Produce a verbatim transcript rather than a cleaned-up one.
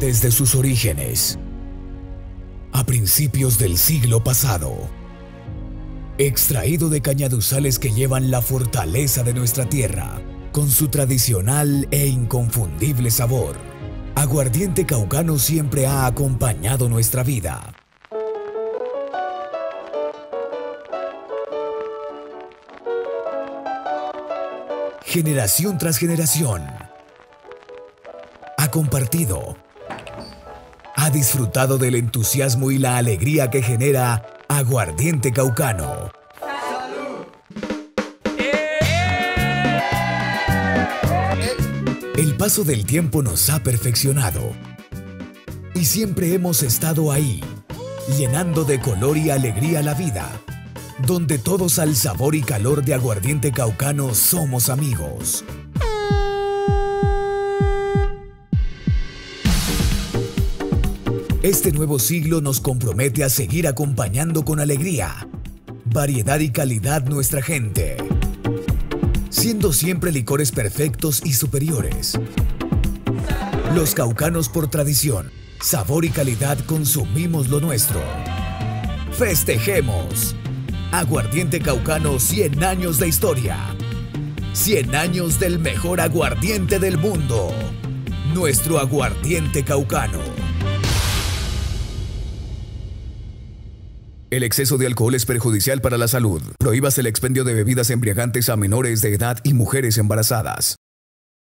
Desde sus orígenes, a principios del siglo pasado, extraído de cañaduzales que llevan la fortaleza de nuestra tierra, con su tradicional e inconfundible sabor, Aguardiente Caucano siempre ha acompañado nuestra vida. Generación tras generación, ha compartido, ha disfrutado del entusiasmo y la alegría que genera Aguardiente Caucano. ¡Salud! El paso del tiempo nos ha perfeccionado y siempre hemos estado ahí, llenando de color y alegría la vida, donde todos al sabor y calor de Aguardiente Caucano somos amigos. Este nuevo siglo nos compromete a seguir acompañando con alegría, variedad y calidad nuestra gente, siendo siempre licores perfectos y superiores. Los caucanos por tradición, sabor y calidad consumimos lo nuestro. ¡Festejemos! Aguardiente Caucano, cien años de historia. cien años del mejor aguardiente del mundo. Nuestro Aguardiente Caucano. El exceso de alcohol es perjudicial para la salud. Prohíbase el expendio de bebidas embriagantes a menores de edad y mujeres embarazadas.